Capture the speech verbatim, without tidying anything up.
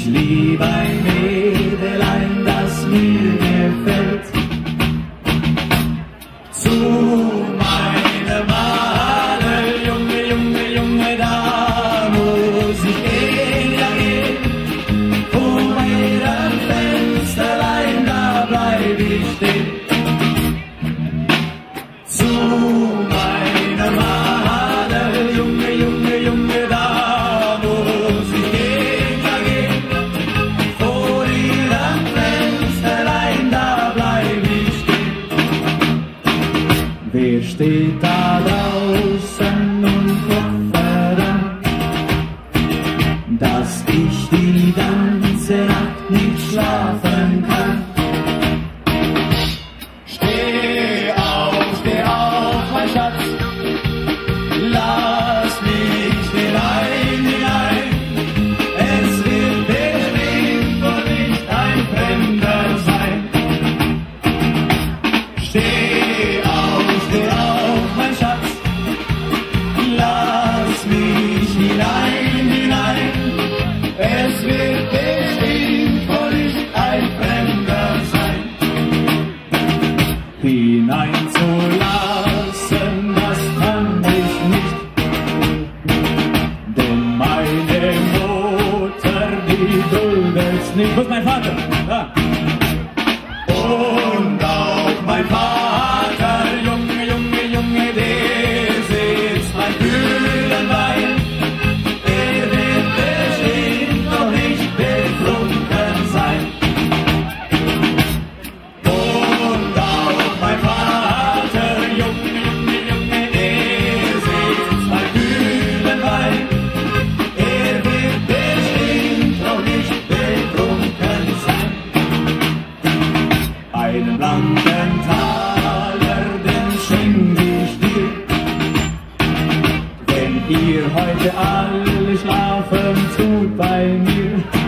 lieb ein Mädelein, das mir gefällt. Zu meiner Madel, Junge, Junge, Junge, da muss ich gehen, ja gehen. Vor meinem Fensterlein, da bleib ich stehen. Zu meiner Madel, Junge, Junge, Junge, da muss ich gehen, ja gehen. Vor ihrem Fensterlein, da bleib ich stehen. Wer steht da draußen und klopft an, dass ich die ganze Nacht nicht schlafen kann? Steh auf, steh auf, mein Schatz, lass mich hinein, hinein. Es wird bestimmt wohl nicht ein Fremder sein. Steh auf, steh auf, mein Schatz, lass mich hinein, hinein. Es wird bestimmt wohl nicht ein Fremder sein. Hineinzulassen, das kann ich nicht, denn meine Mutter, die duldet's nicht. Wo ist mein Vater? Da. Und auch mein Vater, Junge, Junge, Junge, der sitzt beim kühlen Wein. Er wird bestimmt noch nicht betrunken sein. Und auch mein Vater, Junge, Junge, Junge, der sitzt beim kühlen Wein. Er wird bestimmt noch nicht betrunken sein. Einen blanken Taler, den schenk ich dir, wenn ihr heute alle schlafen tut bei mir.